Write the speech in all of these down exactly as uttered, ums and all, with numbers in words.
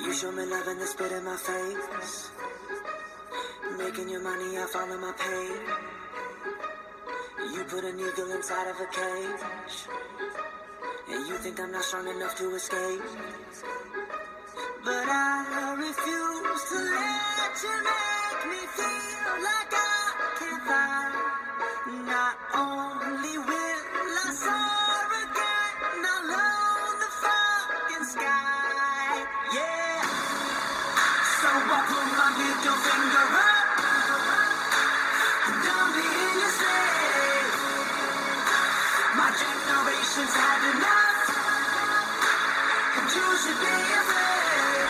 You show me love and they spit in my face. Making your money, I follow my pain. You put an eagle inside of a cage, and you think I'm not strong enough to escape. But I refuse to let you make me feel like I can't fly. Not only will I soar again, I'll own the fucking sky. Yeah. So I put my middle finger up. I'm done being your slave. My generation's had enough, and you should be afraid.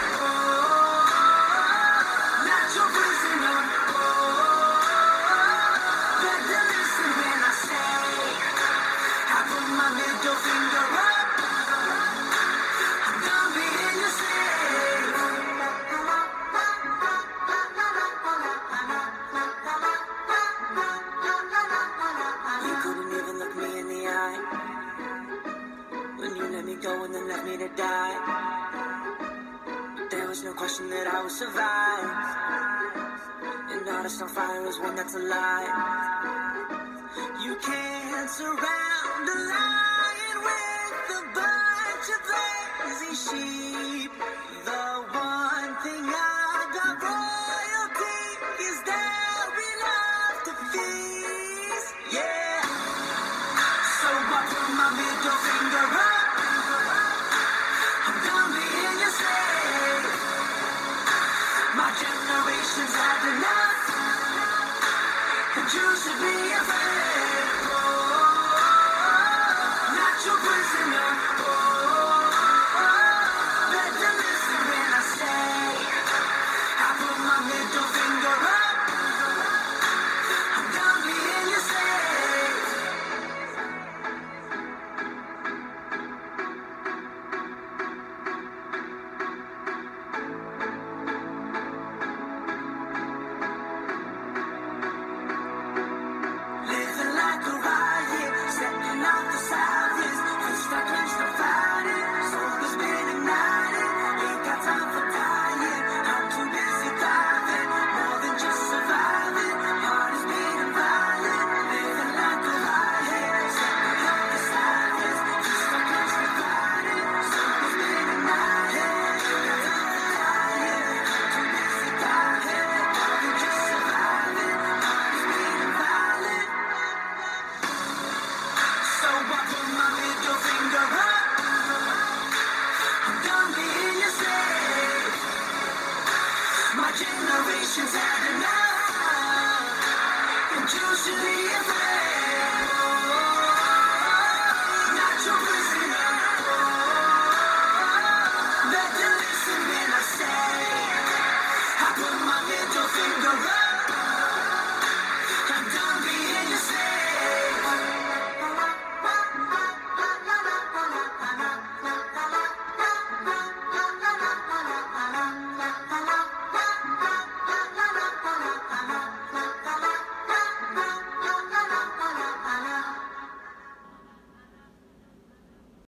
Go and then left me to die. There was no question that I would survive. An artist on fire is one that's alive. You can't surround a lion with a bunch of lazy sheep. The one thing about royalty is that we love to feast. Yeah. So I put my middle finger up. My generation's had enough, and you should be afraid.